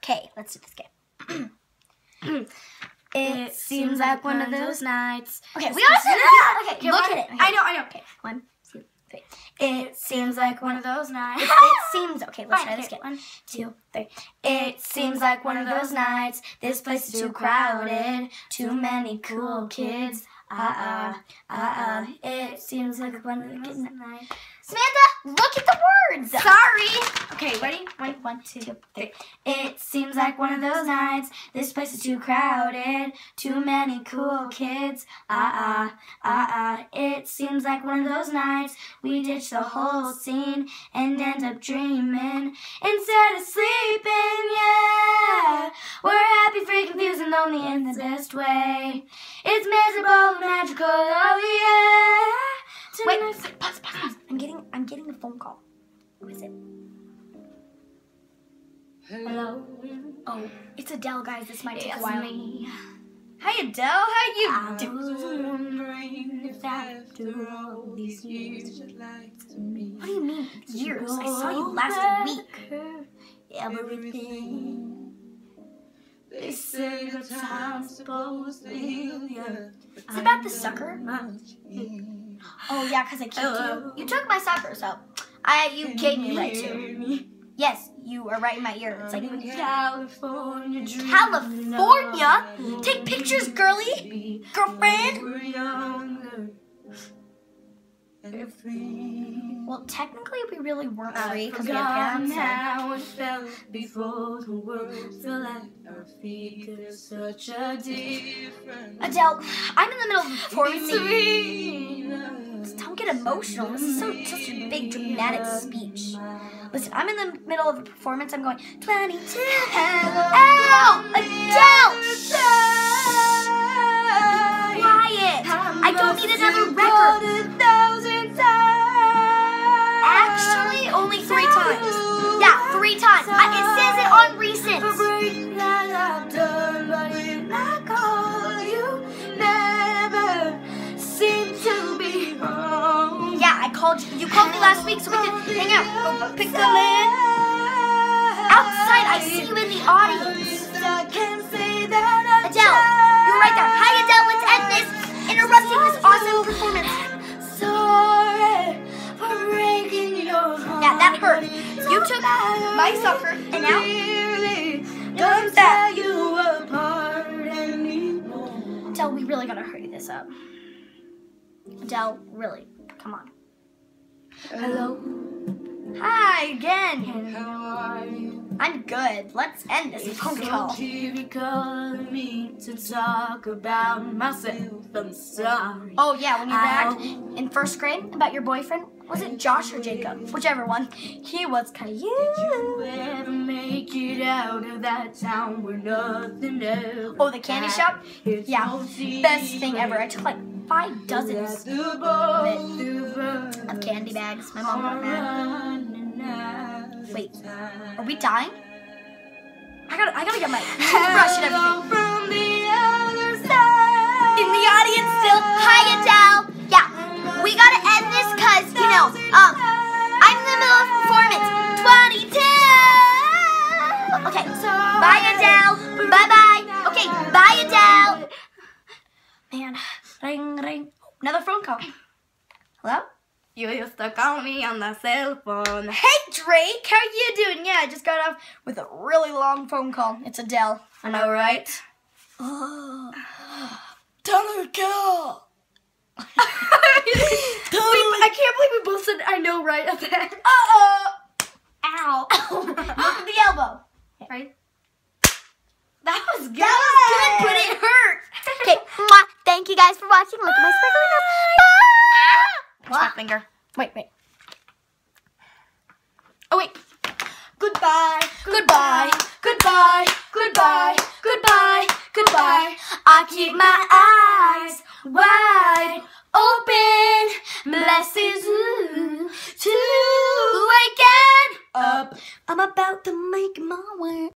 Okay, let's do this game. It seems like one of those nights. Okay, we all said that. Okay, look at it. I know. Okay, 1, 2, 3. It seems like one of those nights. It seems. Okay, let's try this again. 1, 2, 3. It seems like one of those nights. This place is too crowded. Too many cool kids. It seems like one of those nights. Samantha, look at the words. Sorry. Okay, ready? 1, 2, 3. It seems like one of those nights. This place is too crowded. Too many cool kids. It seems like one of those nights. We ditch the whole scene and end up dreaming instead of sleeping. Yeah, we're happy, free, confused, and lonely in the best way. It's miserable, magical, oh yeah. Wait, pause. I'm getting a phone call. Who is it? Hello. Oh, it's Adele, guys. This might take a while. Me. Hi, Adele. How you I doing? was wondering if after all these years you'd like to meet. What do you mean, years? I saw you last week. Everything. They say the time's supposed to heal you. It's about the sucker. Oh yeah, because I kicked you. You took my sucker, so you gave me right too. Yes, you are right in my ear. It's like California. Take pictures, girly, girlfriend. Well, technically, we really weren't free because we had parents. How it felt before the world felt like our feet. There's such a difference. Adele, I'm in the middle of a performance. Don't get emotional. This is such a big dramatic speech. Listen, I'm in the middle of a performance. I'm going 22. Ow! Adele! Quiet! I don't need another record. Actually, only 3 times. Yeah, 3 times. It says it on recent. Yeah, I called you. You called me last week so we could hang out. Go pick the man. Outside, I see you in the audience. Adele, you're right there. Hi, Adele. Let's end this. Interrupting this awesome performance. Yeah, that hurt. You took my sucker, and now does that. Adele, we really gotta hurry this up. Adele, really, come on. Hello. Hi again. How are you? I'm good. Let's end this phone call. Calling me to talk about myself. I'm sorry. Oh yeah, when you bragged in 1st grade about your boyfriend, was it Josh or Jacob? Whichever one. He was Caillou. Did you ever make it out of that town where nothing else? Oh, the candy shop? Yeah, best thing ever. I took like 5 dozens of candy bags. My mom got mad. Wait, are we dying? I gotta get my toothbrush and everything. In the audience still. Hi, Adele. Yeah, we gotta end this because, you know, I'm in the middle of performance. 22. Okay, bye, Adele. Bye-bye. Okay, bye, Adele. Man, ring, ring. Another phone call. Hello? You used to call me on the cell phone. Hey, Drake, how you doing? Yeah, I just got off with a really long phone call. It's Adele. I know, right? Oh. Tell her to kill. I can't believe we both said I know right at that. Ow. Look at the elbow. Right? That was good. That was good, but it hurt. Okay, thank you guys for watching. Look at my sparkly nails. Bye. My finger. Wait. Oh, wait. Goodbye. I keep my eyes wide open. Blessings to waken up. I'm about to make my way.